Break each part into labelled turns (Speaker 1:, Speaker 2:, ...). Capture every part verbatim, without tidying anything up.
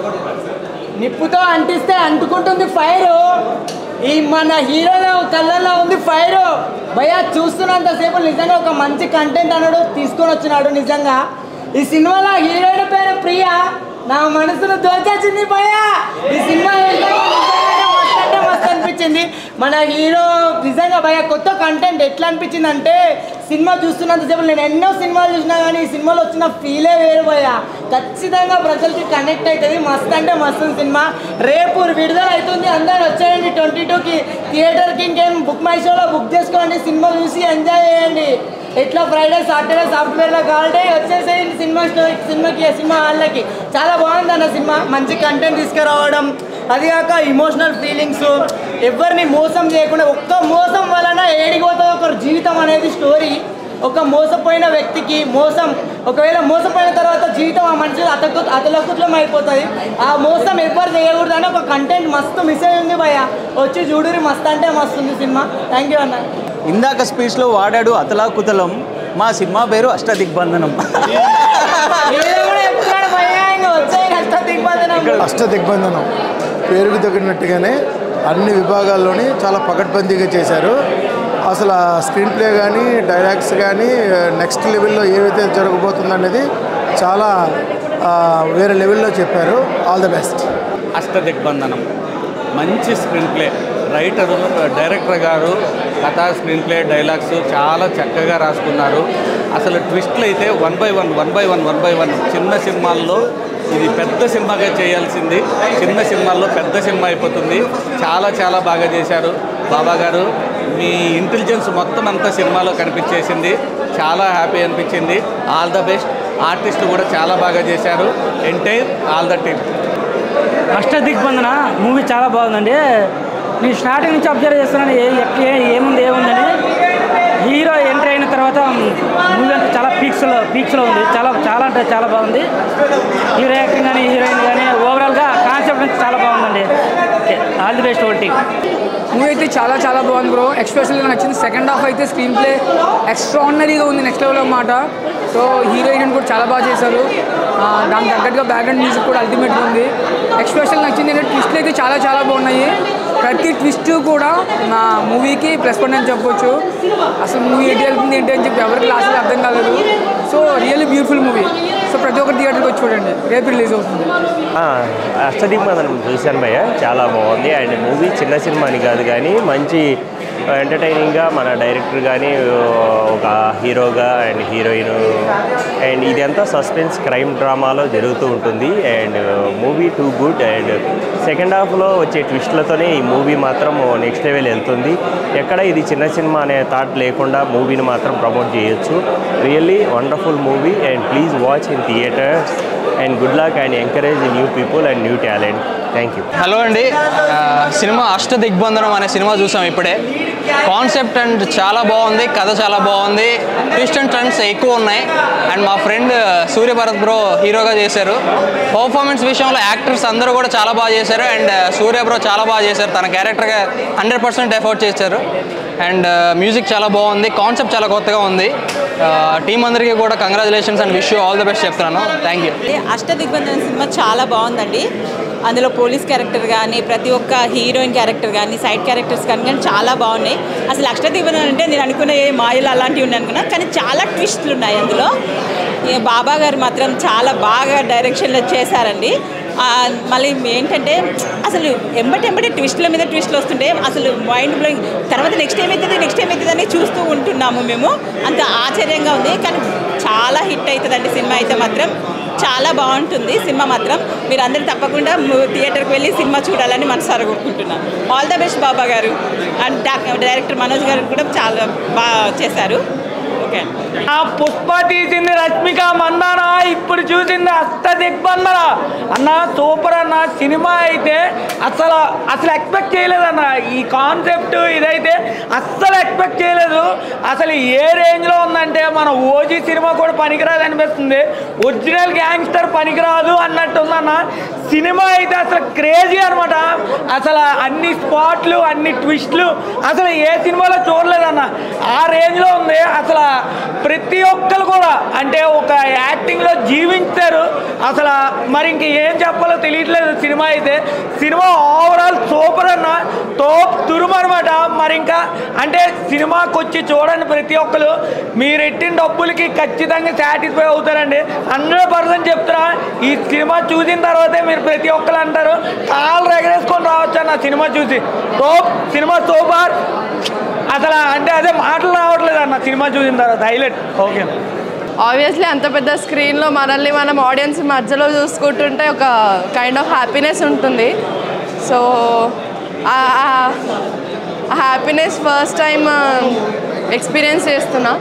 Speaker 1: నిప్పుతో అంటిస్తే అంటుకుంటుంది ఫైరు. ఈ మన హీరోలో కళ్ళల్లో ఉంది ఫైరు. భయ్యా చూస్తున్నంతసేపు నిజంగా ఒక మంచి కంటెంట్ అన్నాడు తీసుకొని వచ్చినాడు. నిజంగా ఈ సినిమాలో హీరోయిన్ పేరు ప్రియా. నా మనసును దోచేసింది భయ్యా. ఈ సినిమా మస్తు మస్తు అనిపించింది. మన హీరో నిజంగా భయ్యా కొత్త కంటెంట్ ఎట్లా అనిపించింది అంటే సినిమా చూస్తున్నంతసేపు నేను ఎన్నో సినిమాలు చూసినా కానీ ఈ సినిమాలో వచ్చిన ఫీలే వేరు భయ్యా. ఖచ్చితంగా ప్రజలకి కనెక్ట్ అవుతుంది. మస్తు అంటే మస్తు సినిమా. రేపు విడుదల అవుతుంది. అందరూ వచ్చేయండి ట్వంటీ టూకి థియేటర్కి. ఇంకేం బుక్ మై షోలో బుక్ చేసుకోండి. సినిమా చూసి ఎంజాయ్ చేయండి. ఎట్లా ఫ్రైడే సాటర్డే సాఫ్ట్వేర్లో కావాలంటే వచ్చేసేయండి సినిమా స్టోరీ సినిమాకి సినిమా హాల్లోకి. చాలా బాగుంది అన్న సినిమా. మంచి కంటెంట్ తీసుకురావడం, అది కాక ఇమోషనల్ ఫీలింగ్స్, ఎవరిని మోసం చేయకుండా ఒక్క మోసం వలన ఏడిపోతుంది ఒకరు జీవితం అనేది స్టోరీ. ఒక మోసపోయిన వ్యక్తికి మోసం ఒకవేళ మోసపోయిన తర్వాత జీవితం ఆ మనిషి అతకు అతలకుట్లం అయిపోతుంది. ఆ మోసం ఎవ్వరు చేయకూడదు అని ఒక కంటెంట్ మస్తు మిస్ అయ్యింది భయ్య. వచ్చి చూడురి మస్తు అంటే మస్తు ఉంది సినిమా. థ్యాంక్ యూ అన్న.
Speaker 2: ఇందాక స్పీచ్లో వాడాడు అతలాకుతలం. మా సినిమా పేరు అష్టదిగ్బంధనం.
Speaker 3: అష్టదిగ్బంధనం పేరుకు తగినట్టుగానే అన్ని విభాగాల్లోని చాలా పకడ్బందీగా చేశారు. అసలు స్క్రీన్ ప్లే కానీ డైలాగ్స్ కానీ నెక్స్ట్ లెవెల్లో ఏవైతే జరగబోతుందో అనేది చాలా వేరే లెవెల్లో చెప్పారు. All the best.
Speaker 4: అష్టదిగ్బంధనం మంచి స్క్రీన్ ప్లే, రైటరు డైరెక్టర్ గారు కథ స్క్రీన్ ప్లే డైలాగ్స్ చాలా చక్కగా రాసుకున్నారు. అసలు ట్విస్ట్లు అయితే one by one one by one one by one చిన్న సినిమాల్లో ఇది పెద్ద సినిమాగా చేయాల్సింది చిన్న సినిమాల్లో పెద్ద సినిమా అయిపోతుంది. చాలా చాలా బాగా చేశారు బాబా గారు. మీ ఇంటెలిజెన్స్ మొత్తం అంతా సినిమాలో కనిపించేసింది. చాలా హ్యాపీ అనిపించింది. All the best. ఆర్టిస్టులు కూడా చాలా బాగా చేశారు. Entire all the team.
Speaker 5: Ashtadigbandhana movie చాలా బాగుందండి. నేను స్టార్టింగ్ నుంచి అబ్జర్వ్ చేస్తున్నాను ఏ ఏముంది ఏముందని. హీరో ఎంట్రీ అయిన తర్వాత మూవీ అంటే చాలా పీక్స్లో పీక్స్లో ఉంది. చాలా చాలా అంటే చాలా బాగుంది. హీరో యాక్టింగ్ కానీ హీరోయిన్ కానీ ఓవరాల్గా కాన్సెప్ట్ నుంచి చాలా బాగుందండి. ఓకే ఆల్ ది బెస్ట్ ఓల్టీ.
Speaker 6: మూవీ అయితే చాలా చాలా బాగుంది బ్రో. ఎక్స్పెషల్గా నచ్చింది సెకండ్ హాఫ్ అయితే స్క్రీన్ ప్లే ఎక్స్ట్రాడినరీగా ఉంది. నెక్స్ట్ లెవెల్ అన్నమాట. సో హీరోయిన్ కూడా చాలా బాగా చేశారు. దానికి తగ్గట్టుగా బ్యాక్గ్రౌండ్ మ్యూజిక్ కూడా అల్టిమేట్గా ఉంది. ఎక్స్పెషల్ నచ్చింది ఏంటంటే ట్విస్ట్లు అయితే చాలా చాలా బాగున్నాయి. ప్రతి ట్విస్ట్ కూడా నా మూవీకి ప్లస్ పాయింట్ అని చెప్పొచ్చు. అసలు మూవీ ఏంటి వెళ్తుంది ఏంటి అని చెప్పి ఎవరికి లాస్ట్ అర్థం కాలేదు. So really beautiful movie. So ప్రతి ఒక్కరు థియేటర్కి వచ్చి చూడండి. రేపు రిలీజ్ అవుతుంది.
Speaker 7: అష్టదిగ్బంధనం చూశాను భయ్య, చాలా బాగుంది. అండ్ మూవీ చిన్న సినిమా అని కాదు కానీ మంచి ఎంటర్టైనింగ్గా మన డైరెక్టర్ కానీ ఒక హీరోగా అండ్ హీరోయిన్ అండ్ ఇదంతా సస్పెన్స్ క్రైమ్ డ్రామాలో జరుగుతూ ఉంటుంది. And movie too good. And second హాఫ్లో వచ్చే ట్విస్ట్లతోనే ఈ మూవీ మాత్రం నెక్స్ట్ లెవెల్ వెళ్తుంది. ఎక్కడ ఇది చిన్న సినిమా అనే థాట్ లేకుండా మూవీని మాత్రం ప్రమోట్ చేయొచ్చు. Really wonderful movie and please watch in theatres and good luck and encourage new people and new talent. Thank you.
Speaker 8: Hello అండి. సినిమా అష్టదిగ్బంధనం అనే సినిమా చూసాం ఇప్పుడే. కాన్సెప్ట్ అండ్ చాలా బాగుంది. కథ చాలా బాగుంది. ట్విస్ట్ అండ్ టర్న్స్ ఎక్కువ ఉన్నాయి. అండ్ మా ఫ్రెండ్ సూర్యభరత్ బ్రో హీరోగా చేశారు. పర్ఫార్మెన్స్ విషయంలో యాక్టర్స్ అందరూ కూడా చాలా బాగా చేశారు. అండ్ సూర్య బ్రో చాలా బాగా చేశారు. తన క్యారెక్టర్గా హండ్రెడ్ పర్సెంట్ ఎఫర్ట్ చేశారు. అండ్ మ్యూజిక్ చాలా బాగుంది. కాన్సెప్ట్ చాలా కొత్తగా ఉంది. టీం అందరికీ కూడా congratulations and wish you all the best చెప్తున్నాను. Thank you.
Speaker 9: అష్టదిగ్బంధనం సినిమా చాలా బాగుందండి. అందులో పోలీస్ క్యారెక్టర్ కానీ ప్రతి ఒక్క హీరోయిన్ క్యారెక్టర్ కానీ సైడ్ క్యారెక్టర్స్ కానీ కానీ చాలా బాగున్నాయి. అసలు అష్టదిగ్బంధనం అంటే నేను అనుకునే మాయలు అలాంటివి ఉన్నాయి అనుకున్నా, కానీ చాలా ట్విస్ట్లు ఉన్నాయి అందులో. బాబా గారు మాత్రం చాలా బాగా డైరెక్షన్లో చేశారండి. మళ్ళీ ఏంటంటే అసలు ఎంబటి ఎంబటి ట్విస్ట్ల మీద ట్విస్ట్లు వస్తుంటే అసలు మైండ్ బ్లోయింగ్. తర్వాత నెక్స్ట్ ఏమవుతుంది నెక్స్ట్ ఏమవుతుంది అని చూస్తూ ఉంటున్నాము మేము. అంత ఆశ్చర్యంగా ఉంది. కానీ చాలా హిట్ అవుతుందండి సినిమా అయితే మాత్రం. చాలా బాగుంటుంది సినిమా మాత్రం. మీరు అందరూ తప్పకుండా థియేటర్కి వెళ్ళి సినిమా చూడాలని మనసారా కోరుకుంటున్నాను. ఆల్ ద బెస్ట్ బాబా గారు. అండ్ డైరెక్టర్ మనోజ్ గారు కూడా చాలా బాగా చేశారు. ఓకే.
Speaker 5: పుష్ప తీసింది రష్మిక మందాన, ఇప్పుడు చూసింది అష్టదిగ్బంధన. అన్న సూపర్ అన్న,
Speaker 10: సినిమా అయితే అసలు అసలు ఎక్స్పెక్ట్ చేయలేదన్న. ఈ కాన్సెప్ట్ ఇదైతే అస్సలు ఎక్స్పెక్ట్ చేయలేదు. అసలు ఏ రేంజ్లో ఉందంటే మన ఓజీ సినిమా కూడా పనికిరాదు అనిపిస్తుంది, ఒరిజినల్ గ్యాంగ్స్టర్ పనికిరాదు అన్నట్టు ఉందన్న. సినిమా అయితే అసలు క్రేజీ అనమాట. అసలు అన్ని స్పాట్లు అన్ని ట్విస్ట్లు అసలు ఏ సినిమాలో చూడలేదన్న. ఆ రేంజ్లో ఉంది. అసలు ప్రతి ఒక్కరు కూడా అంటే ఒక యాక్టింగ్లో జీవించారు. అసలు మరి ఇంక ఏం చెప్పాలో తెలియట్లేదు. సినిమా అయితే సినిమా ఓవరాల్ సూపర్ అన్న, టోప్ తురుము అనమాట. మరి ఇంకా అంటే సినిమాకి వచ్చి చూడండి ప్రతి ఒక్కరు, మీరు ఎట్టిన డబ్బులకి ఖచ్చితంగా సాటిస్ఫై అవుతారండి. హండ్రెడ్ పర్సెంట్ చెప్తున్నా. ఈ సినిమా చూసిన తర్వాతే మీరు ప్రతి ఒక్కరు అంటారు కాళ్ళు ఎగరేసుకొని రావచ్చు అన్న సినిమా చూసి. టోప్ సినిమా సూపర్ అసలు. అంటే అదే మాటలు రావట్లేదు అన్న సినిమా చూసిన తర్వాత. హైలైట్. ఓకే.
Speaker 11: ఆబ్వియస్లీ అంత పెద్ద స్క్రీన్లో మనల్ని మనం ఆడియన్స్ మధ్యలో చూసుకుంటుంటే ఒక కైండ్ ఆఫ్ హ్యాపీనెస్ ఉంటుంది. సో ఆ హ్యాపీనెస్ ఫస్ట్ టైం ఎక్స్పీరియన్స్ చేస్తున్నా.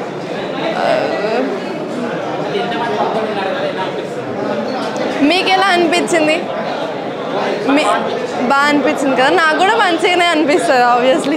Speaker 11: మీకు ఎలా అనిపించింది? మీ బాగా అనిపించింది కదా, నాకు కూడా మంచిగానే అనిపిస్తుంది ఆబ్వియస్లీ.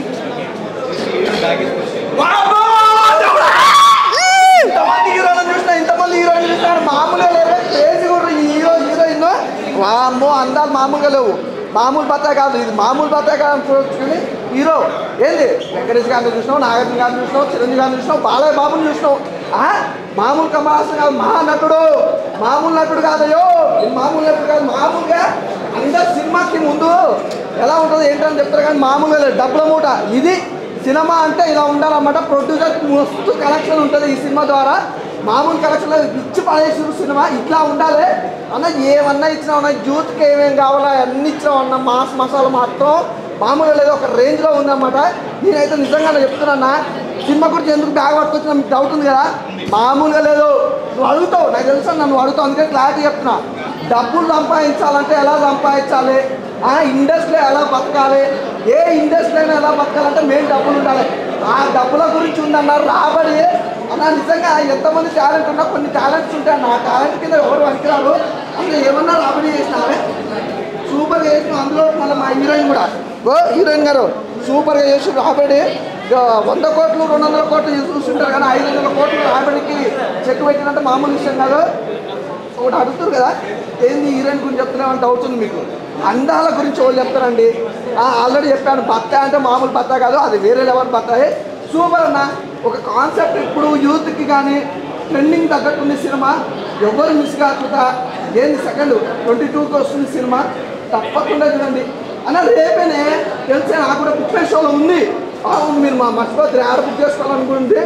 Speaker 12: ఇంతమంది హీరోలను చూసినా ఇంతమంది హీరోయిన్ చూసినా మామూలుగా లేవే, క్రేజీ కూడా. ఈ హీరో హీరోయిన్ వామ్మో అందాలు మామూలుగా లేవు. మామూలు బత్తా కాదు ఇది, మామూలు బత్తా కాదు. కానీ హీరో ఏంది వెంకటేష్ గారిని చూసినావు, నాగార్జున గారిని చూసినావు, చిరంజీవి గారిని చూసినావు, బాలయ్య బాబుని చూసినావు. మామూలు కమల్ హాసన్ కాదు, మహానటుడు. మామూలు నటుడు కాదయ్యో, మామూలు నటుడు కాదు. మామూలుగా అందరు సినిమాకి ముందు ఎలా ఉంటుందో ఏంటని చెప్తారు కానీ మామూలుగా లేదు. డబ్బుల మూట. ఇది సినిమా అంటే ఇలా ఉండాలన్నమాట. ప్రొడ్యూసర్ మస్తు కలెక్షన్ ఉంటుంది ఈ సినిమా ద్వారా. మామూలు కలెక్షన్లో ఇచ్చి పడేసిన సినిమా ఇట్లా ఉండాలి అన్న. ఏమన్నా ఇచ్చినా ఉన్నా, యూత్కి ఏమేమి కావాలో అన్ని ఇచ్చినా ఉన్నా. మాస్ మసాలా మాత్రం మామూలుగా లేదు, ఒక రేంజ్లో ఉందన్నమాట. నేనైతే నిజంగా చెప్తున్నా, సినిమా గురించి ఎందుకు బ్యాగ్ పట్టుకొచ్చినా మీకు డౌట్ ఉంది కదా, మామూలుగా లేదు. నువ్వు అడుగుతావు, నాకు తెలుసు నన్ను అడుగుతావు, అందుకని క్లారిటీ చెప్తున్నా. డబ్బులు సంపాదించాలంటే ఎలా సంపాదించాలి, ఇండస్ట్రీ ఎలా బతకాలి, ఏ ఇండస్ట్రీ అయినా ఎలా బతకాలంటే మెయిన్ డబ్బులు ఉండాలి. ఆ డబ్బుల గురించి ఉందన్నారు. రాబడి అన్న నిజంగా ఎంతమంది టాలెంట్ ఉన్నా కొన్ని టాలెంట్స్ ఉంటాయి. నా టాలెంట్ కింద ఎవరు పనికిరారు. అందులో ఏమన్నా రాబడి చేసినారే సూపర్గా చేసిన. అందులో మళ్ళీ మా హీరోయిన్ కూడా, ఓ హీరోయిన్ గారు సూపర్గా చేసి రాబడి వంద కోట్లు రెండు వందల కోట్లు చూస్తుంటారు కానీ ఐదు వందల కోట్లు రాబడికి చెక్ పెట్టినంటే మామూలు విషయం కాదు. ఒకటి అడుగుతారు కదా ఏంది హీరోయిన్ గురించి చెప్తున్నామని డౌట్ ఉంది మీకు. అందాల గురించి వాళ్ళు చెప్తారండి. ఆల్రెడీ చెప్పాను, బత్తా అంటే మామూలు బత్తా కాదు, అది వేరే లెవెల్ బత్తాయి. సూపర్ అన్న. ఒక కాన్సెప్ట్ ఇప్పుడు యూత్కి కానీ ట్రెండింగ్ తగ్గట్టుంది సినిమా. ఎవరు మిస్ కాకుండా ఏంది సెకండ్ ట్వంటీ టూకి వస్తుంది సినిమా, తప్పకుండా చూడండి అన్న. రేపేనే తెలిసే నాకు కూడా బుక్ మై షోలో ఉంది. అవును మీరు మా మర్చిపోతే ఆడ బుక్ చేసుకోవాలనుకుంది.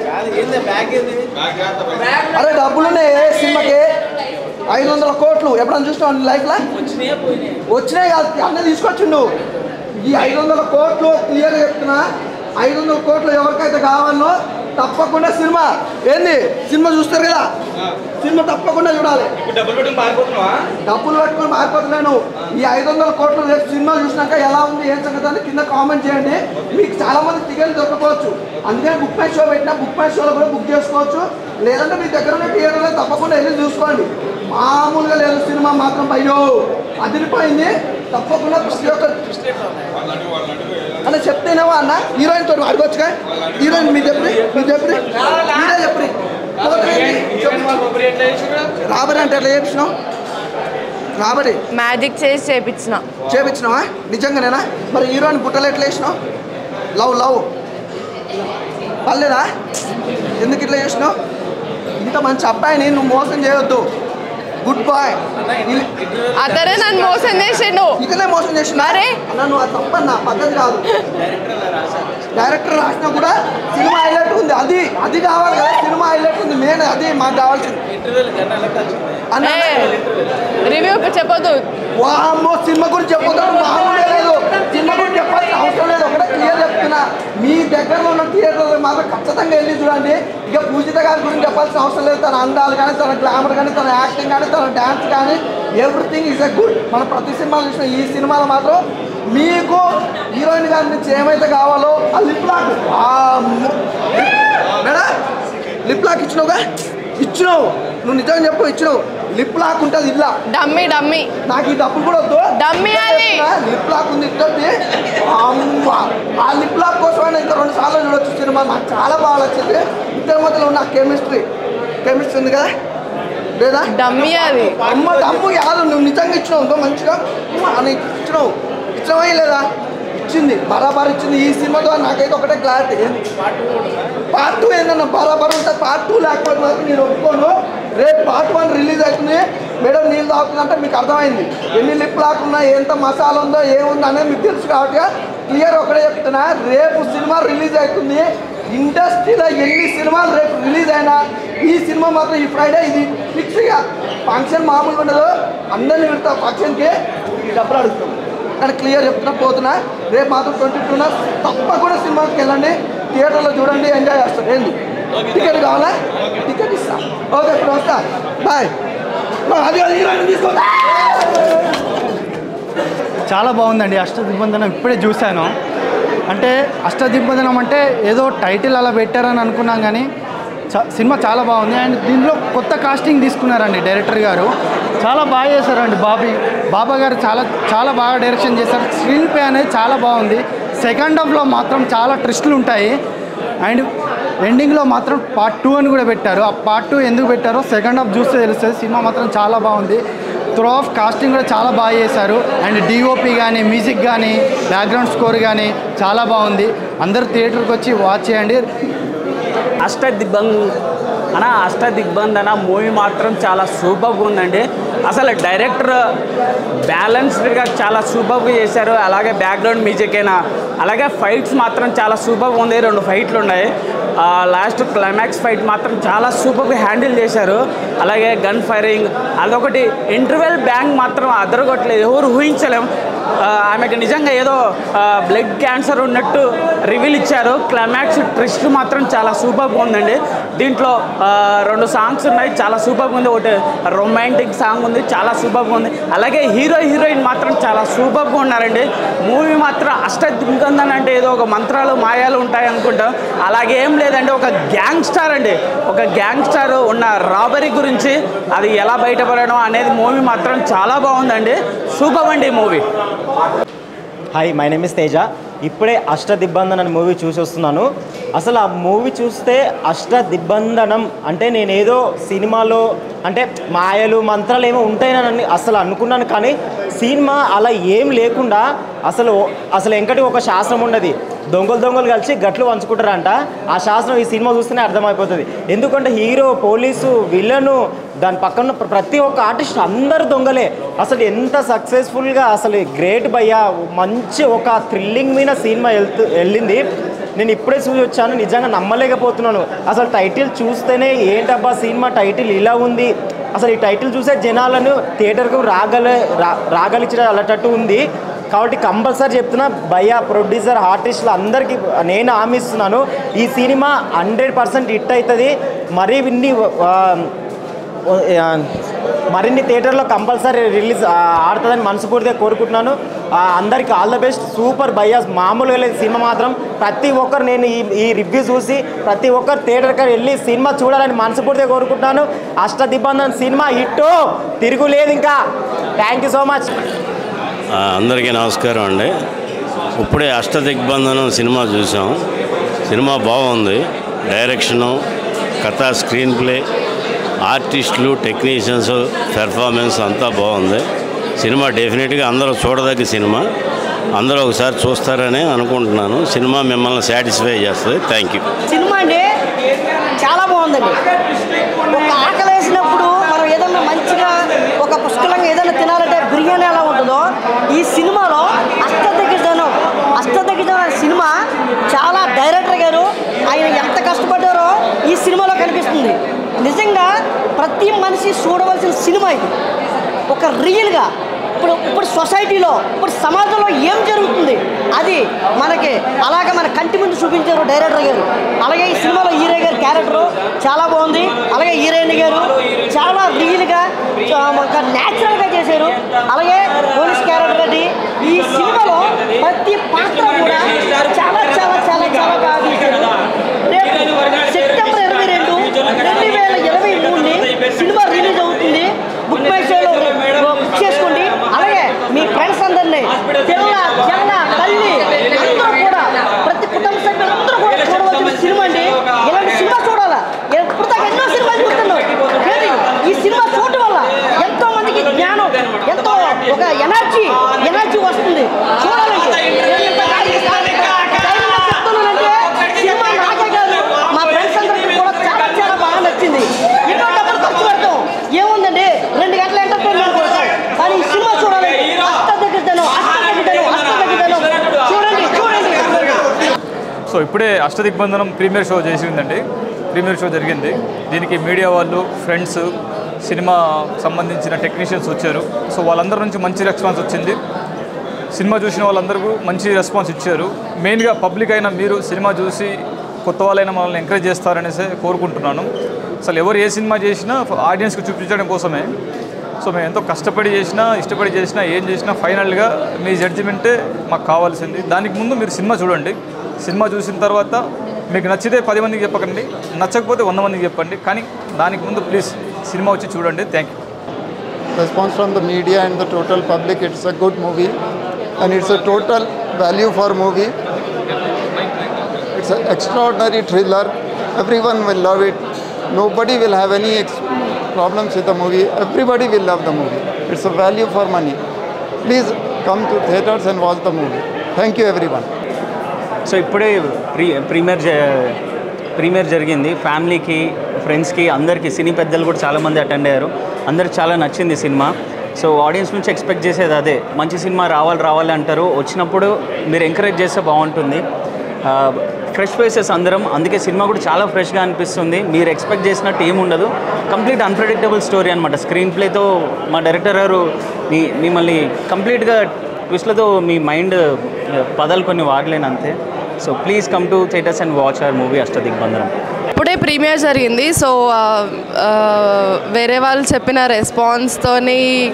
Speaker 12: అరే డబ్బులున్నాయి సినిమాకి ఐదు వందల కోట్లు ఎప్పుడన్నా చూసినావు లైఫ్లో? వచ్చినాయి కాదు అన్నీ తీసుకొచ్చిండు. ఈ ఐదు వందల కోట్లు క్లియర్గా చెప్తున్నా. ఐదు వందల కోట్లు ఎవరికైతే కావాలో తప్పకుండా సినిమా ఏంది సినిమా చూస్తారు కదా, సినిమా తప్పకుండా చూడాలి. డబ్బులు పట్టుకొని మారిపోతున్నాను. ఈ ఐదు వందల కోట్లు రేపు సినిమా చూసినాక ఎలా ఉంది ఏం సంగతి అని కింద కామెంట్ చేయండి. మీకు చాలా మంది టికెట్లు దొరకపోవచ్చు, అందుకని బుక్ మై షో పెట్టినా బుక్ మై షోలో కూడా బుక్ చేసుకోవచ్చు. లేదంటే మీ దగ్గర ఉన్న థియేటర్లో తప్పకుండా వెళ్ళి చూసుకోండి. మామూలుగా లేదు సినిమా మాత్రం అయ్యో అదిరిపోయింది. తప్పకుండా ప్రతి ఒక్క అన్న చెప్తేనేవా అన్న హీరోయిన్ తోటి అడగొచ్చుగా. హీరోయిన్ మీరు చెప్పి మీరు చెప్పి మీరే చెప్పి రాబడి అంటే ఎట్లా చేపించినావు? రాబడి
Speaker 11: మ్యాజిక్ చేసి చేపించిన
Speaker 12: చేపించినావా నిజంగానేనా? మరి హీరోయిన్ బుట్టలు ఎట్లా వేసినావు? లవ్ లవ్ పర్లేదా? ఎందుకు ఇట్లా చేసినావు? ఇంత మంచి అబ్బాయిని నువ్వు మోసం చేయొద్దు. Good boy.
Speaker 11: అతనే నన్ను మోసం చేసిండు.
Speaker 12: ఇతనే మోసం చేసిండు. అరే నన్ను అది తప్పన్నా పద్ధతి కాదు. డైరెక్టర్ రాసినా కూడా సినిమా హైలైట్ ఉంది. అది అది కావాలి కదా, సినిమా హైలైట్ ఉంది మెయిన్, అది మాకు కావాల్సింది.
Speaker 11: రివ్యూ చెప్పొద్దు.
Speaker 12: వామ్మో సినిమా గురించి చెప్పొద్దు, మామూలే లేదు. సినిమా గురించి చెప్పాల్సిన అవసరం లేదు. ఒకటే క్లియర్ చెప్తున్నా, మీ దగ్గరలో ఉన్న థియేటర్ మాత్రం ఖచ్చితంగా వెళ్ళి చూడండి. ఇక పూజిత గారి గురించి చెప్పాల్సిన అవసరం లేదు. తన అందాలు కానీ, తన గ్లామర్ కానీ, తన యాక్టింగ్ కానీ, తన డ్యాన్స్ కానీ ఎవ్రీథింగ్ ఈజ్ ఎ గుడ్. మన ప్రతి సినిమాలు చూసిన ఈ సినిమాలో మాత్రం మీకు హీరోయిన్ గారి నుంచి ఏమైతే కావాలో ఆ lip lock madam lip lock ఇచ్చినావుగా ఇచ్చినావు, నువ్వు నిజంగా చెప్పు ఇచ్చినావు. లిప్ లాక్ ఉంటుంది ఇల్లా
Speaker 11: డమ్మీ డమ్మీ
Speaker 12: నాకు ఈ డబ్బులు కూడా వద్దు.
Speaker 11: డమ్మీ అది
Speaker 12: లిప్ లాక్ ఉంది ఇద్దరిది. అమ్మ ఆ లిప్ లాక్ కోసమైనా ఇంకా రెండు సార్లు చూడొచ్చు సినిమా. నాకు చాలా బాగా నచ్చింది. ఇద్దరి మధ్యలో ఉన్న కెమిస్ట్రీ కెమిస్ట్రీ ఉంది కదా లేదా
Speaker 11: డమ్మీ అది.
Speaker 12: అమ్మ డమ్ము కాదు, నువ్వు నిజంగా ఇచ్చినావు మంచిగా అని ఇచ్చినావు. ఇచ్చినవే లేదా? ఇచ్చింది, బరాబర్ ఇచ్చింది. ఈ సినిమాతో నాకైతే ఒకటే క్లారిటీ, పార్ట్ టూ ఏందన్నా బరాబర్ ఉంటుంది. పార్ట్ టూ లేకపోతే మాత్రం నేను ఒప్పుకోను. రేపు పార్ట్ వన్ రిలీజ్ అవుతుంది, మేడం నీళ్ళు తాగుతుందంటే మీకు అర్థమైంది ఎన్ని లిప్ లాక్ ఉన్నా, ఎంత మసాలా ఉందో ఏముందో అనేది మీకు తెలుసు కాబట్టి క్లియర్ ఒకటే చెప్తున్నా. రేపు సినిమా రిలీజ్ అవుతుంది. ఇండస్ట్రీలో ఎన్ని సినిమాలు రేపు రిలీజ్ అయినా ఈ సినిమా మాత్రం ఈ ఫ్రైడే ఇది ఫిక్స్గా. ఫంక్షన్ మామూలుగా ఉండదు, అందరినీ పెడతా ఫంక్షన్కి డబ్బులు అడుగుతాం. కానీ క్లియర్ చెప్తున్నా పోతున్నా. రేపు మాత్రం ట్వంటీ టూన తప్పకుండా సినిమాకి వెళ్ళండి, థియేటర్లో చూడండి, ఎంజాయ్ చేస్తారు. ఏంది టికెట్ కావాలా? టికెట్ ఇస్తా. ఓకే ఇప్పుడు వస్తా, బాయ్. అది తీసుకో.
Speaker 13: చాలా బాగుందండి అష్టదిగ్బంధనం. ఇప్పుడే చూశాను. అంటే అష్టదిగ్బంధనం అంటే ఏదో టైటిల్ అలా పెట్టారని అనుకున్నాం, కానీ చ సినిమా చాలా బాగుంది. అండ్ దీనిలో కొత్త కాస్టింగ్ తీసుకున్నారండి డైరెక్టర్ గారు. చాలా బాగా చేశారండి. బాబీ బాబా గారు చాలా చాలా బాగా డైరెక్షన్ చేశారు. స్క్రీన్ ప్లే అనేది చాలా బాగుంది. సెకండ్ హాఫ్లో మాత్రం చాలా ట్విస్టులు ఉంటాయి. అండ్ ఎండింగ్లో మాత్రం పార్ట్ టూ అని కూడా పెట్టారు. ఆ పార్ట్ టూ ఎందుకు పెట్టారో సెకండ్ హాఫ్ చూస్తే తెలుస్తుంది. సినిమా మాత్రం చాలా బాగుంది. త్రూ ఆఫ్ కాస్టింగ్ కూడా చాలా బాగా చేశారు. అండ్ డిఓపి కానీ, మ్యూజిక్ కానీ, బ్యాక్గ్రౌండ్ స్కోర్ కానీ చాలా బాగుంది. అందరూ థియేటర్కి వచ్చి వాచ్ చేయండి.
Speaker 2: అష్టదిగ్బంధ అన్న అష్టదిగ్బంధన మూవీ మాత్రం చాలా సూపర్గా ఉందండి. అసలు డైరెక్టర్ బ్యాలెన్స్డ్గా చాలా సూపర్గా చేశారు. అలాగే బ్యాక్గ్రౌండ్ మ్యూజిక్ అయినా, అలాగే ఫైట్స్ మాత్రం చాలా సూపర్గా ఉంది. రెండు ఫైట్లు ఉన్నాయి. లాస్ట్ క్లైమాక్స్ ఫైట్ మాత్రం చాలా సూపర్గా హ్యాండిల్ చేశారు. అలాగే గన్ ఫైరింగ్ అదొకటి. ఇంటర్వెల్ బ్యాంగ్ మాత్రం అదరగొట్టలేదు, ఎవరు ఊహించలేం. ఆమెకు నిజంగా ఏదో బ్లడ్ క్యాన్సర్ ఉన్నట్టు రివీల్ ఇచ్చారు. క్లైమాక్స్ ట్విస్ట్ మాత్రం చాలా సూపర్గా ఉందండి. దీంట్లో రెండు సాంగ్స్ ఉన్నాయి, చాలా సూపర్గా ఉంది. ఒకటి రొమాంటిక్ సాంగ్ ఉంది, చాలా సూపర్గా ఉంది. అలాగే హీరో హీరోయిన్ మాత్రం చాలా సూపర్గా ఉన్నారండి. మూవీ మాత్రం అష్టదిగ్బంధన అంటే ఏదో ఒక మంత్రాలు మాయాలు ఉంటాయి అనుకుంటాం, అలాగే ఏం లేదండి. ఒక గ్యాంగ్స్టార్ అండి, ఒక గ్యాంగ్స్టార్ ఉన్న రాబరీ గురించి అది ఎలా బయటపడడం అనేది మూవీ మాత్రం చాలా బాగుందండి. సూపర్ అండి movie.
Speaker 14: Hi, my name is Teja. ఇప్పుడే అష్టదిగ్బంధనం అనే మూవీ చూసి వస్తున్నాను. అసలు ఆ మూవీ చూస్తే అష్టదిగ్బంధనం అంటే నేనేదో సినిమాలో అంటే మాయలు మంత్రాలు ఏమో ఉంటాయని అసలు అనుకున్నాను, కానీ సినిమా అలా ఏం లేకుండా అసలు అసలు వెంకటి ఒక శాస్త్రం ఉండదు. దొంగలు దొంగలు కలిసి గట్లు పంచుకుంటారంట. ఆ శాస్త్రం ఈ సినిమా చూస్తేనే అర్థమైపోతుంది. ఎందుకంటే హీరో, పోలీసు, విలను, దాని పక్కన ప్రతి ఒక్క ఆర్టిస్ట్ అందరు దొంగలే. అసలు ఎంత సక్సెస్ఫుల్గా అసలు గ్రేట్ భయ్యా. మంచి ఒక థ్రిల్లింగ్ మీద సినిమా వెళ్తూ వెళ్ళింది. నేను ఇప్పుడే చూసి వచ్చాను, నిజంగా నమ్మలేకపోతున్నాను. అసలు టైటిల్ చూస్తేనే ఏంటబ్బా సినిమా టైటిల్ ఇలా ఉంది, అసలు ఈ టైటిల్ చూసే జనాలను థియేటర్కు రాగలే రా రాగలిచిన అలటట్టు ఉంది. కాబట్టి కంపల్సరీ చెప్తున్నా భయ్యా, ప్రొడ్యూసర్, ఆర్టిస్టులు అందరికీ నేను హామీ ఇస్తున్నాను, ఈ సినిమా హండ్రెడ్ పర్సెంట్ హిట్ అవుతుంది. మరీ ఇన్ని మరిన్ని థియేటర్లో కంపల్సరీ రిలీజ్ ఆడుతుందని మనస్ఫూర్తిగా కోరుకుంటున్నాను. అందరికీ ఆల్ ద బెస్ట్. సూపర్ భయ్యా, మామూలుగా లేదు సినిమా మాత్రం. ప్రతి ఒక్కరు నేను ఈ ఈ రివ్యూ చూసి ప్రతి ఒక్కరు థియేటర్కి వెళ్ళి సినిమా చూడాలని మనస్ఫూర్తిగా కోరుకుంటున్నాను. అష్టదిగ్బంధనం సినిమా హిట్, తిరుగులేదు ఇంకా. Thank you so much.
Speaker 15: అందరికీ నమస్కారం అండి. ఇప్పుడే అష్టదిగ్బంధనం సినిమా చూసాం. సినిమా బాగుంది. డైరెక్షను, కథ, స్క్రీన్ ప్లే, ఆర్టిస్టులు, టెక్నీషియన్స్, పెర్ఫార్మెన్స్ అంతా బాగుంది. సినిమా డెఫినెట్గా అందరూ చూడదగ్గ సినిమా. అందరూ ఒకసారి చూస్తారని అనుకుంటున్నాను. సినిమా మిమ్మల్ని సాటిస్ఫై చేస్తుంది. Thank you.
Speaker 16: సినిమా అండి చాలా బాగుందండి. ఒక ఆకలి వేసినప్పుడు మనం ఏదన్నా మంచిగా ఒక పుష్కలంగా ఏదైనా తినాలంటే బిర్యానీ ఎలా ఉంటుందో ఈ సినిమాలో అష్టదిగ్గజనం అష్టదిగ్గజనం సినిమా చాలా డైరెక్టర్ గారు ఆయన ఎంత కష్టపడ్డారో ఈ సినిమాలో కనిపిస్తుంది. నిజంగా ప్రతి మనిషి చూడవలసిన సినిమా ఇది. ఒక రియల్గా ఇప్పుడు ఇప్పుడు సొసైటీలో ఇప్పుడు సమాజంలో ఏం జరుగుతుంది అది మనకి అలాగే మన కంటి ముందు చూపించారు డైరెక్టర్ గారు. అలాగే ఈ సినిమాలో హీరో గారి క్యారెక్టరు చాలా బాగుంది. అలాగే హీరోయిన్ గారు చాలా రియల్గా ఒక న్యాచురల్గా చేశారు. అలాగే పోలీస్ క్యారెక్టర్ అది ఈ సినిమాలో ప్రతి పాత్ర కూడా చాలా చాలా చాలా చాలా బాగా తీశారు. రేపు సెప్టెంబర్ ఇరవై రెండు రెండు వేల ఇరవై మూడు చూడాలి సినిమా నాకే కాదు మా ఫ్రెండ్స్ అందరికీ కూడా చాలా చాలా బాగా నచ్చింది. ఎన్నో డబ్బులు ఖర్చు పెడతాం ఏముందండి, రెండు గంటల ఎంటర్టైన్మెంట్ కోసం, కానీ ఈ సినిమా చూడాలి. అష్ట దగ్గరదనం అష్ట దగ్గరదనం అష్ట దగ్గరదనం చూడండి చూడండి.
Speaker 17: సో ఇప్పుడే అష్టదిగ్బంధనం ప్రీమియర్ షో చేసిందండి. ప్రీమియర్ షో జరిగింది. దీనికి మీడియా వాళ్ళు, ఫ్రెండ్స్, సినిమా సంబంధించిన టెక్నీషియన్స్ వచ్చారు. సో వాళ్ళందరి నుంచి మంచి రెస్పాన్స్ వచ్చింది. సినిమా చూసిన వాళ్ళందరికీ మంచి రెస్పాన్స్ ఇచ్చారు. మెయిన్గా పబ్లిక్ అయినా మీరు సినిమా చూసి కొత్త వాళ్ళైనా మనల్ని ఎంకరేజ్ చేస్తారనేసి కోరుకుంటున్నాను. అసలు ఎవరు ఏ సినిమా చేసినా ఆడియన్స్కి చూపించడం కోసమే. సో మేము ఎంతో కష్టపడి చేసినా, ఇష్టపడి చేసినా, ఏం చేసినా ఫైనల్గా మీ జడ్జిమెంటే మాకు కావాల్సింది. దానికి ముందు మీరు సినిమా చూడండి. సినిమా చూసిన తర్వాత మీకు నచ్చితే పది మందికి చెప్పకండి, నచ్చకపోతే వంద మందికి చెప్పండి, కానీ దానికి ముందు ప్లీజ్ సినిమా వచ్చి చూడండి. Thank you.
Speaker 18: Response from the media and the total public, it's a good movie and it's a total value for movie. It's an extraordinary thriller. Everyone will love it. Nobody will have any ex- problems with the movie. Everybody will love the movie. It's a value for money. Please come to theaters and watch the movie. Thank you everyone.
Speaker 2: So ఇప్పుడే pre premiere premiere జరిగింది. ఫ్యామిలీకి, ఫ్రెండ్స్కి, అందరికీ, సినీ పెద్దలు కూడా చాలామంది attend అయ్యారు. అందరికి చాలా నచ్చింది సినిమా. సో ఆడియన్స్ నుంచి ఎక్స్పెక్ట్ చేసేది అదే, మంచి సినిమా రావాలి రావాలి అంటారు. వచ్చినప్పుడు మీరు ఎంకరేజ్ చేస్తే బాగుంటుంది. ఫ్రెష్ ఫేసెస్ అందరం, అందుకే సినిమా కూడా చాలా ఫ్రెష్గా అనిపిస్తుంది. మీరు ఎక్స్పెక్ట్ చేసినట్టు ఏముండదు. కంప్లీట్ అన్ప్రెడిక్టబుల్ స్టోరీ అనమాట. స్క్రీన్ ప్లేతో మా డైరెక్టర్ గారు మీ మిమ్మల్ని కంప్లీట్గా ట్విస్ట్లతో మీ మైండ్ పదాలు కొన్ని వాడలేను అంతే. So please come to theatres and watch our movie Ashtadigbandhanam.
Speaker 11: ఇప్పుడే ప్రీమియర్ జరిగింది. సో వేరే వాళ్ళు చెప్పిన రెస్పాన్స్తోని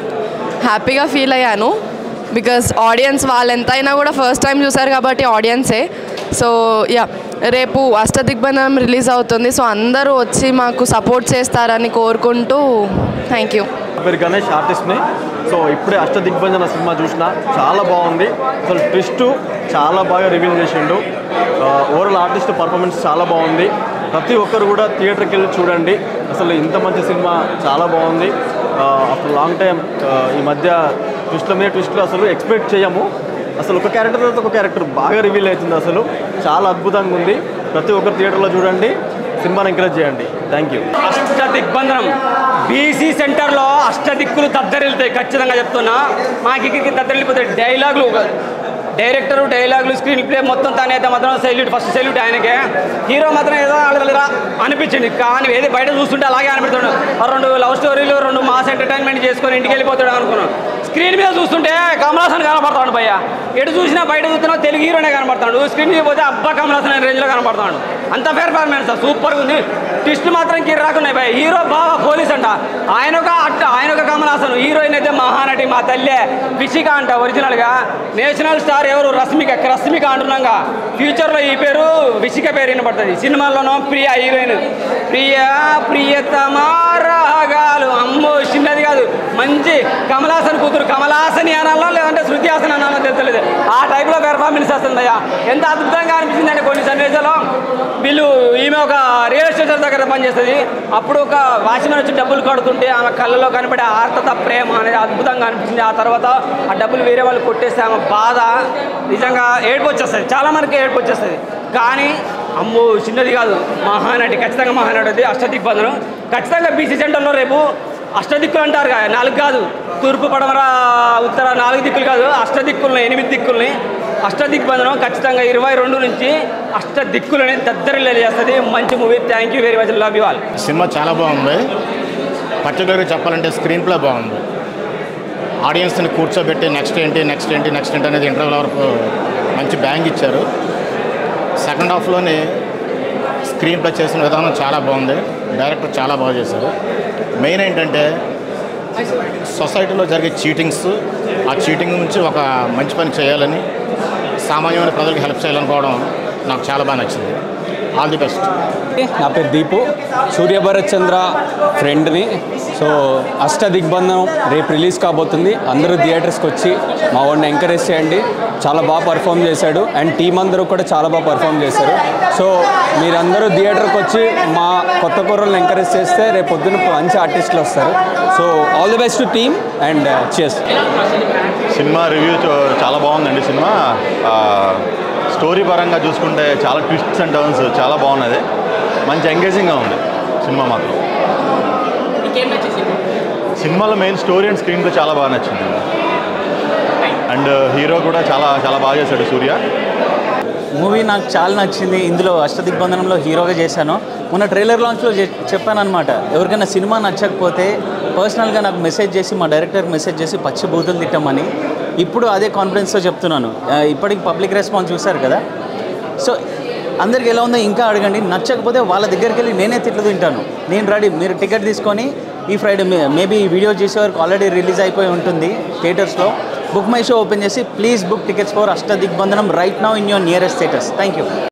Speaker 11: హ్యాపీగా ఫీల్ అయ్యాను. బికాస్ ఆడియన్స్ వాళ్ళు ఎంతైనా కూడా ఫస్ట్ టైం చూసారు కాబట్టి ఆడియన్సే. సో యా, రేపు అష్టదిగ్బంధనం రిలీజ్ అవుతుంది. సో అందరూ వచ్చి మాకు సపోర్ట్ చేస్తారని కోరుకుంటూ థ్యాంక్ యూ.
Speaker 19: పేరు గణేష్, ఆర్టిస్ట్ని. సో ఇప్పుడే అష్టదిగ్బంధన సినిమా చూసిన చాలా బాగుంది. అసలు ట్విస్ట్ చాలా బాగా రివీల్ చేసిండు. ఓవరాల్ ఆర్టిస్ట్ పర్ఫార్మెన్స్ చాలా బాగుంది. ప్రతి ఒక్కరు కూడా థియేటర్కి వెళ్ళి చూడండి. అసలు ఇంత మంచి సినిమా చాలా బాగుంది. ఆఫ్టర్ లాంగ్ టైం ఈ మధ్య ట్విస్ట్ల మీద ట్విస్ట్లు అసలు ఎక్స్పెక్ట్ చేయము. అసలు ఒక క్యారెక్టర్ తర్వాత ఒక క్యారెక్టర్ బాగా రివీల్ అవుతుంది. అసలు చాలా అద్భుతంగా ఉంది. ప్రతి ఒక్కరు థియేటర్లో చూడండి, సినిమాని ఎంకరేజ్ చేయండి. Thank you.
Speaker 10: అష్టదిగ్బంధనం బీసీ సెంటర్లో అష్టదిక్కులు దద్దరిల్తాయి, ఖచ్చితంగా చెప్తున్నా. మాకు ఇక్కడికి దద్దరిల్లిపోతాయి. డైలాగులు, డైరెక్టరు, డైలాగులు, స్క్రీన్ ప్లే మొత్తం తనైతే మాత్రం సైల్యూట్, ఫస్ట్ సైల్యూట్ ఆయనకే. హీరో మాత్రం ఏదో ఆడగలరా అనిపించింది, కానీ ఏది బయట చూస్తుంటే అలాగే అనిపిస్తాడు. రెండు లవ్ స్టోరీలు, రెండు మాస్ ఎంటర్టైన్మెంట్ చేసుకొని ఇంటికి వెళ్ళిపోతాడు అనుకున్నాను. స్క్రీన్ మీద చూస్తుంటే కమలాసన్ కనపడతాడు భయ్య. ఎటు చూసినా బయట చూస్తున్నా తెలుగు హీరోనే కనపడతాడు. స్క్రీన్ మీద పోతే అబ్బా కమలాసన్ రేంజ్లో కనపడతాడు. అంత పెర్ఫార్మెన్స్ సూపర్గా ఉంది. ట్విస్ట్ మాత్రం కిర్రాకున్నాయి భయ్య. హీరో బాగా పోలీస్ అంట, ఆయన ఒక అట్ట, ఆయన ఒక కమలాసన్. హీరోయిన్ అయితే మహానటి మా తల్లే విషిక అంట. ఒరిజినల్గా నేషనల్ స్టార్ ఎవరు? రష్మిక. రష్మిక అంటున్నాగా, ఫ్యూచర్లో ఈ పేరు విషిక పేరు వినపడుతుంది. సినిమాల్లోనో ప్రియా హీరోయిన్. ప్రియా ప్రియతమా రాగాలు, అమ్మో చిన్నది కాదు, మంచి కమలాసన్ కూతురు. కమలాసని అనాలో లేదంటే శృతి హాసన్ అనాలో తెలుస్తలేదు, ఆ టైప్లో పెర్ఫార్మెన్స్ వస్తుంది అయ్యా. ఎంత అద్భుతంగా అనిపించింది అంటే కొన్ని సన్నివేశాల్లో వీళ్ళు, ఈమె ఒక రియల్ ఎస్టేట్ దగ్గర పనిచేస్తుంది. అప్పుడు ఒక వాచ్మెన్ వచ్చి డబ్బులు కడుతుంటే ఆమె కళ్ళలో కనపడే ఆర్తత, ప్రేమ అనేది అద్భుతంగా అనిపించింది. ఆ తర్వాత ఆ డబ్బులు వేరే వాళ్ళు కొట్టేస్తే ఆమె బాధ నిజంగా ఏడుపు వచ్చేస్తుంది. చాలా మనకి ఏడుపు వచ్చేస్తుంది. కానీ అమ్మో చిన్నది కాదు, మహానటి, ఖచ్చితంగా మహానటి. అష్టదిగ్బంధనం ఖచ్చితంగా బీసీ సెంటర్లో రేపు అష్టదిక్కులు అంటారు కదా, నాలుగు కాదు, తూర్పు పడమర ఉత్తర నాలుగు దిక్కులు కాదు, అష్టదిక్కుల్ని, ఎనిమిది దిక్కుల్ని. అష్టదిగ్బంధనం ఖచ్చితంగా ఇరవై రెండు నుంచి అష్ట దిక్కులని దద్దరిల్లా చేస్తుంది. మంచి movie. Thank you very much. Love you all.
Speaker 20: సినిమా చాలా బాగుంది. పర్టికులర్గా చెప్పాలంటే స్క్రీన్ ప్లే బాగుంది. ఆడియన్స్ని కూర్చోబెట్టి నెక్స్ట్ ఏంటి నెక్స్ట్ ఏంటి నెక్స్ట్ ఏంటి అనేది ఇంటర్వ్యూల వరకు మంచి బ్యాంగ్ ఇచ్చారు. సెకండ్ హాఫ్లోని స్క్రీన్ ప్లే చేసిన విధానం చాలా బాగుంది. డైరెక్టర్ చాలా బాగా చేశారు. మెయిన్ ఏంటంటే సొసైటీలో జరిగే చీటింగ్స్, ఆ చీటింగ్ నుంచి ఒక మంచి పని చేయాలని, సామాన్యమైన ప్రజలకు హెల్ప్ చేయాలనుకోవడం నాకు చాలా బాగా నచ్చింది. All the best.
Speaker 21: నా పేరు దీపు, సూర్యభరత్ చంద్ర ఫ్రెండ్ని. సో అష్టదిగ్బంధనం రేపు రిలీజ్ కాబోతుంది. అందరూ థియేటర్స్కి వచ్చి మా వాడిని ఎంకరేజ్ చేయండి. చాలా బాగా పర్ఫామ్ చేశాడు అండ్ టీం అందరూ కూడా చాలా బాగా పర్ఫామ్ చేశారు. సో మీరందరూ థియేటర్కి వచ్చి మా కొత్త కుర్రలను ఎంకరేజ్ చేస్తే రేపు పొద్దున్న మంచి ఆర్టిస్టులు వస్తారు. So all the best to team and cheers.
Speaker 1: సినిమా రివ్యూ చాలా బాగుందండి. సినిమా స్టోరీ పరంగా చూసుకుంటే చాలా ట్విస్ట్స్ అండ్ టర్న్స్ చాలా బాగున్నది. మంచి ఎంగేజింగ్గా ఉంది సినిమా మాత్రం. సినిమాలో main story and screenplay చాలా బాగా నచ్చింది. అండ్ హీరో కూడా చాలా చాలా బాగా చేశాడు సూర్య.
Speaker 22: మూవీ నాకు చాలా నచ్చింది. ఇందులో అష్టదిగ్బంధనంలో హీరోగా చేశాను. మొన్న ట్రైలర్ లాంచ్లో చెప్పాను అనమాట, ఎవరికైనా సినిమా నచ్చకపోతే పర్సనల్గా నాకు మెసేజ్ చేసి మా డైరెక్టర్కి మెసేజ్ చేసి పచ్చి బూతులు తిట్టమని. ఇప్పుడు అదే కాన్ఫిడెన్స్తో చెప్తున్నాను. ఇప్పటికి పబ్లిక్ రెస్పాన్స్ చూశారు కదా. సో అందరికి ఎలా ఉందో ఇంకా అడగండి. నచ్చకపోతే వాళ్ళ దగ్గరికి వెళ్ళి నేనే తిట్లు తింటాను. నేను రెడీ. మీరు టికెట్ తీసుకొని ఈ ఫ్రైడే మేబీ ఈ వీడియో చేసే వరకు ఆల్రెడీ రిలీజ్ అయిపోయి ఉంటుంది థియేటర్స్లో. బుక్ మై షో ఓపెన్ చేసి please book tickets for Ashtadigbandhanam right now in your nearest theatres. Thank you.